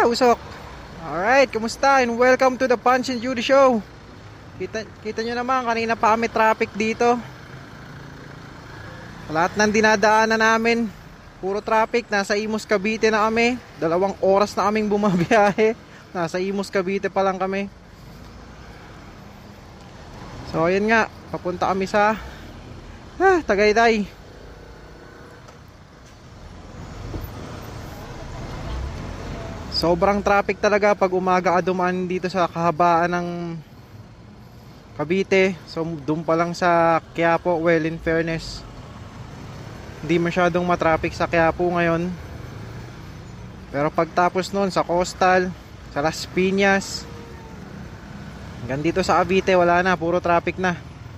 Usok. Alright, kumusta? And welcome to the Punch and Judy Show. Kita nyo naman, kanina pa kami traffic dito. Lahat ng dinadaanan namin, puro traffic. Nasa Imus, Cavite na kami. 2 oras na kaming bumabiyahe. Nasa Imus, Cavite pa lang kami. So ayun nga, papunta kami sa Tagaytay. Sobrang traffic talaga pag umaga ka dumaan dito sa kahabaan ng Cavite. So doon pa lang sa Quiapo, well, in fairness, hindi masyadong matraffic sa Quiapo ngayon. Pero pagtapos nun sa Coastal, sa Las Piñas, hanggang dito sa Cavite, wala na, puro traffic na.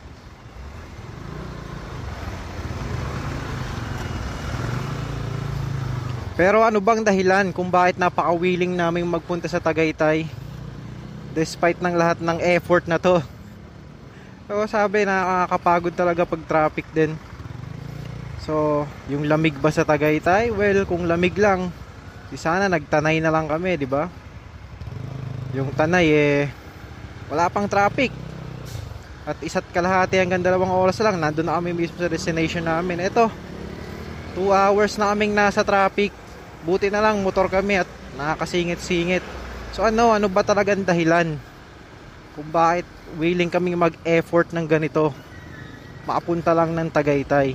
Pero ano bang dahilan kung bakit napaka-willing naming magpunta sa Tagaytay despite ng lahat ng effort na to? So sabi, nakakapagod talaga pag traffic din. So yung lamig ba sa Tagaytay? Well, kung lamig lang, di sana nagtanay na lang kami, di ba? Yung Tanay wala pang traffic. At 1 kalahati hanggang 2 oras lang, nandun na kami mismo sa destination namin. Ito, 2 hours na kaming nasa traffic. Buti na lang motor kami at nakakasingit-singit. So ano ba talagang dahilan kung bakit willing kaming mag-effort ng ganito, maapunta lang ng Tagaytay?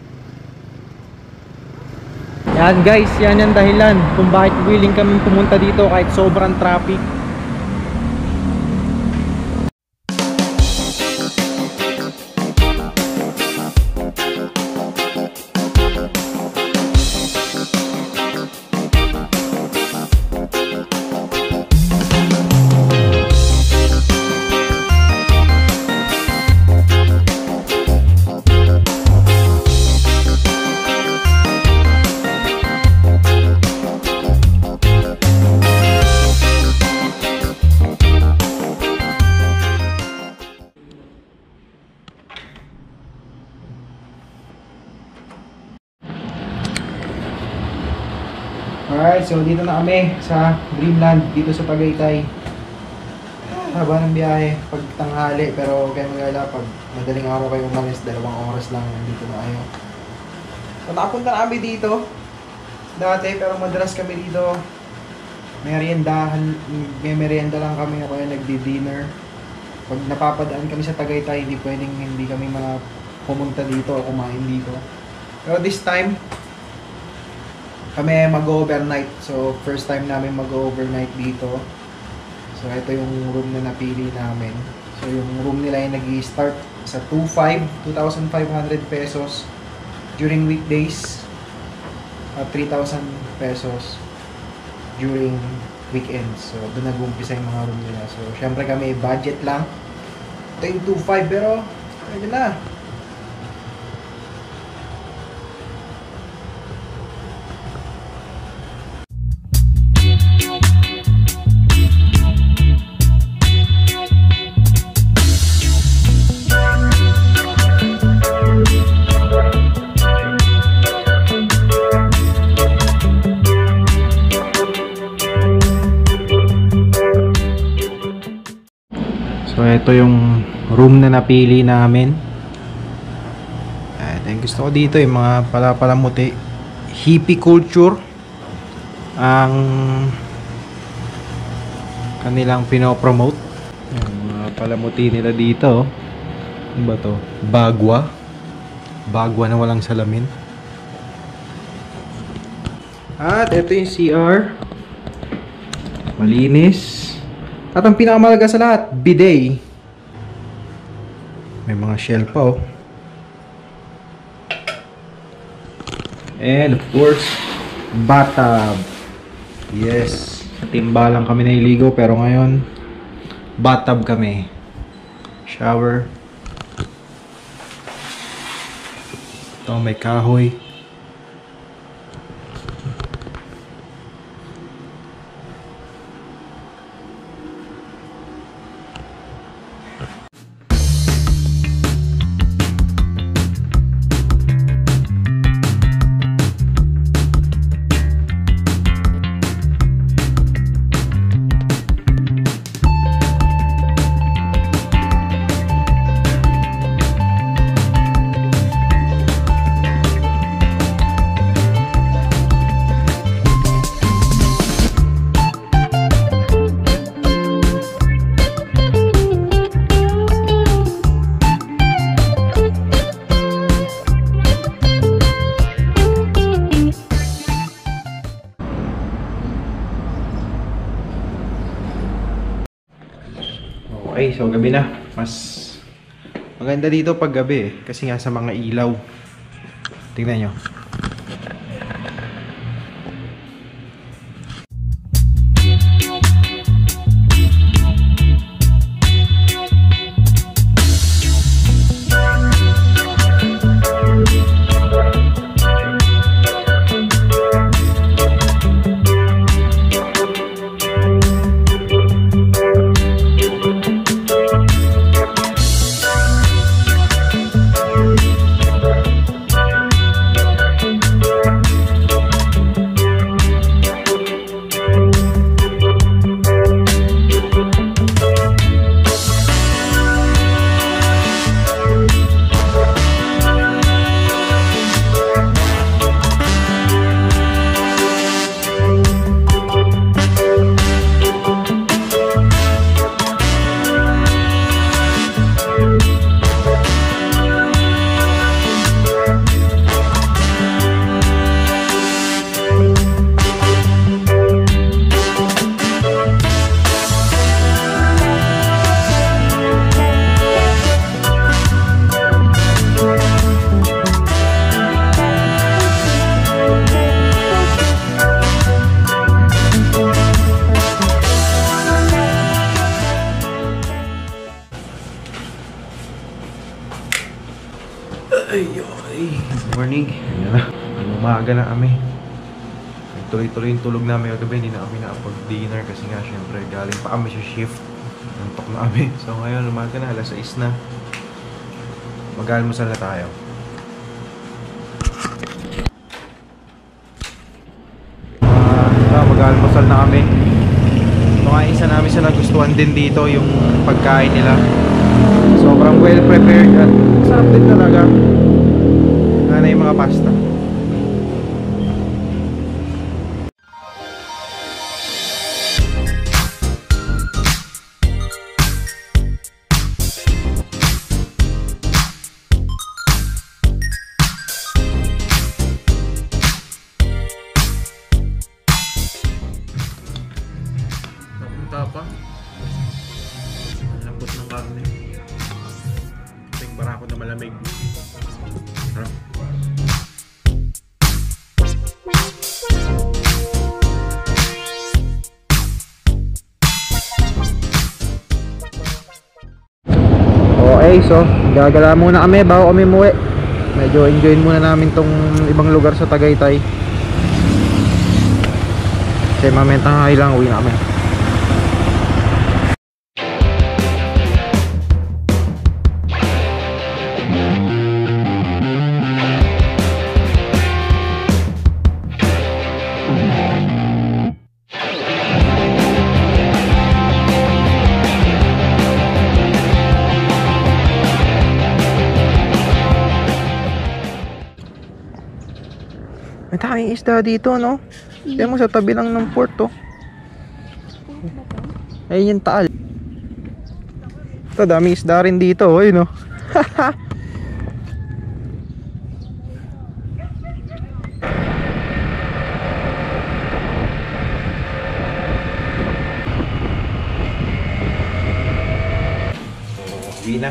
Yan guys, yan yung dahilan kung bakit willing kaming pumunta dito kahit sobrang traffic. Alright, so dito na kami sa Dreamland, dito sa Tagaytay. Haba ng biyahe pag tanghali, pero kayo magala, pag madaling araw kayo umalis, 2 oras lang dito na kayo. So nakapunta na kami dito dati, pero madalas kami dito may merienda lang kami o kaya nagdi-dinner. Pag napapadaan kami sa Tagaytay, hindi pwedeng hindi kami pumunta dito o kumain dito. Pero this time kami mag-overnight. So first time namin mag-overnight dito. So ito yung room na napili namin. So yung room nila ay nag-i-start sa 2,500 pesos during weekdays at 3,000 pesos during weekends. So doon nag-uumpisa yung mga room nila. So syempre kami budget lang. Ito yung 2,500 pero pwede na. So ito yung room na napili namin. Ito yung gusto ko dito, yung mga palamuti. Hippie culture ang kanilang pinopromote. Yung mga palamuti nila dito. Ano ba to? Bagwa na walang salamin. At ito yung CR. Malinis. At ang pinakamalaga sa lahat, bidet. May mga shelf pa, oh. And of course, bathtub. Yes. Sa timba lang kami nailigo, pero ngayon bathtub kami. Shower. Ito may kahoy. Okay, so gabi na. Mas maganda dito pag gabi kasi nga sa mga ilaw. Tingnan nyo. Ay, good morning. Ayan na. Umaga na kami. Tuloy-tuloy yung tulog namin kagabi. Hindi na kami nakapag-dinner kasi nga syempre galing pa kami sa shift. Nantok na kami. So ngayon umaga na. Alas 6 na. Mag-almusal na tayo. Mag-almusal na kami. Ito nga isa namin sa nagustuhan din dito yung pagkain nila. Sobrang well prepared at sarap din talaga. Ano yung mga pasta. Napunta pa. Ang lambot ng karne. Barako na malamig. Sarap. Okay, so gagala muna kami bago kami umuwi. Medyo enjoyin muna namin tong ibang lugar sa Tagaytay. Kasi mamaya tanghali lang uwi na kami. May tayong isda dito, no? Kaya mo sa tabi lang ng port, oh. Ayun yung taal. Ito, daming isda rin dito, oh, no? So, uwi na.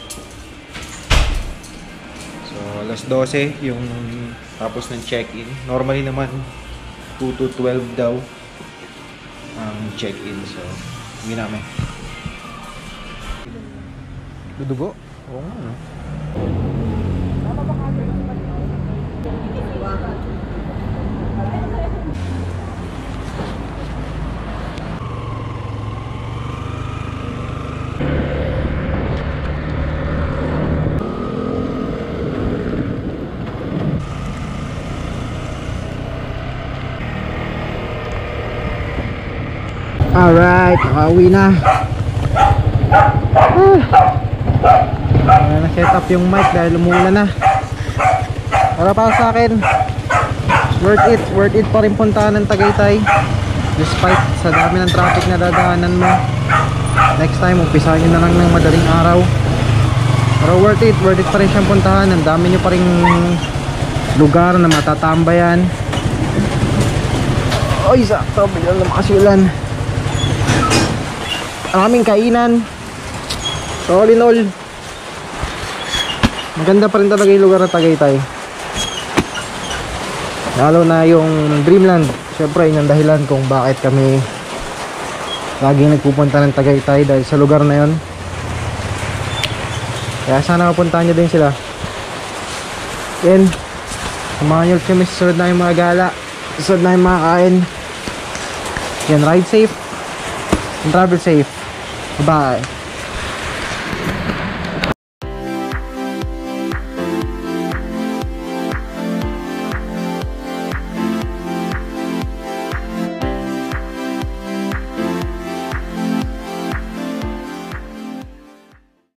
So, alas 12 yung tapos ng check-in. Normally naman 2 to 12 daw ang check-in. So, hindi namin. Dudugo? Oo nga, no? Alright, nakauwi na. Na-set up yung mic dahil umuulan na. Para para sa akin, worth it pa rin puntahan ng Tagaytay. Despite sa dami ng traffic na dadaanan mo. Next time, umpisahan nyo na lang ng madaling araw. Pero worth it pa rin siyang puntahan. Ang dami nyo pa rin lugar na matatambayan. Oy, sakto, bigyan na makasiulan. Maraming kainan, So all in all, maganda pa rin talaga yung lugar ng Tagaytay. Lalo na yung Dreamland. Siyempre yun ang dahilan kung bakit kami laging nagpupunta ng Tagaytay, dahil sa lugar na yun. Kaya sana mapuntahan nyo din sila. Then samahan nyo kami sa sunod na yung mga gala, sa sunod na yung mga kain. Yan, ride safe and travel safe. Bye.